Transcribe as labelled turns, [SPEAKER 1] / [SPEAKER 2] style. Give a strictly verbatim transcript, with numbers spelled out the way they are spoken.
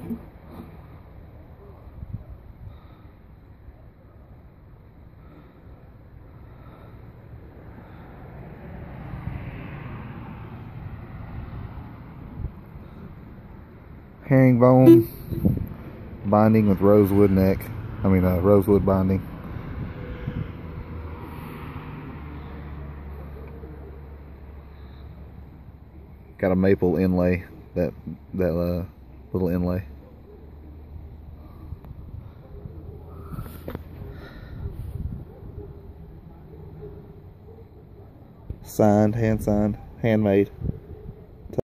[SPEAKER 1] Herringbone binding with rosewood neck. I mean, uh, rosewood binding. Got a maple inlay. That that uh, little inlay. Signed, hand signed, handmade.